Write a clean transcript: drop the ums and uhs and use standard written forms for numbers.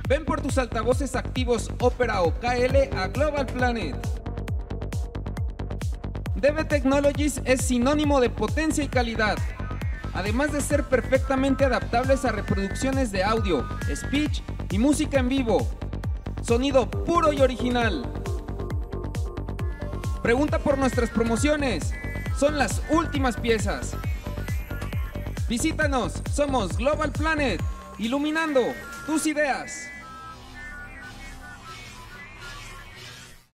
Ven por tus altavoces activos Opera o KL a Global Planet. DB Technologies es sinónimo de potencia y calidad, además de ser perfectamente adaptables a reproducciones de audio, speech y música en vivo. Sonido puro y original. Pregunta por nuestras promociones. Son las últimas piezas. Visítanos, somos Global Planet, iluminando tus ideas.